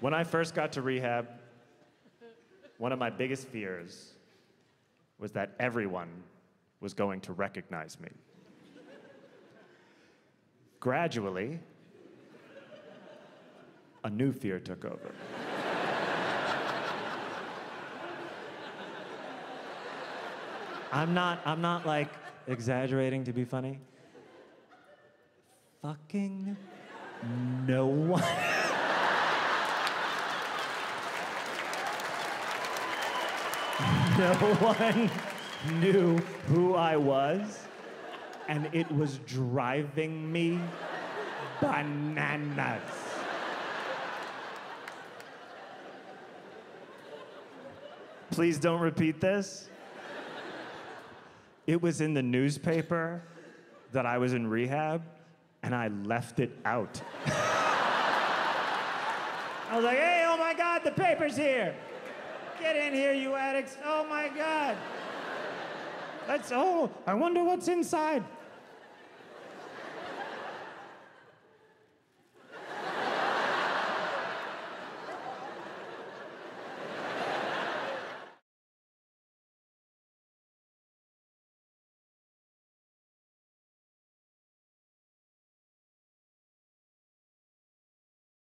When I first got to rehab, one of my biggest fears was that everyone was going to recognize me. Gradually, a new fear took over. I'm not like exaggerating to be funny. Fucking no one. No one knew who I was, and it was driving me bananas. Please don't repeat this. It was in the newspaper that I was in rehab, and I left it out. I was like, hey, oh my God, the paper's here. Get in here, you addicts. Oh my God. I wonder what's inside.